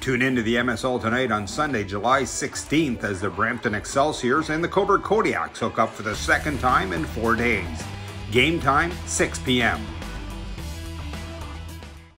Tune in to the MSL tonight on Sunday, July 16th as the Brampton Excelsiors and the Cobourg Kodiaks hook up for the second time in 4 days. Game time, 6 p.m.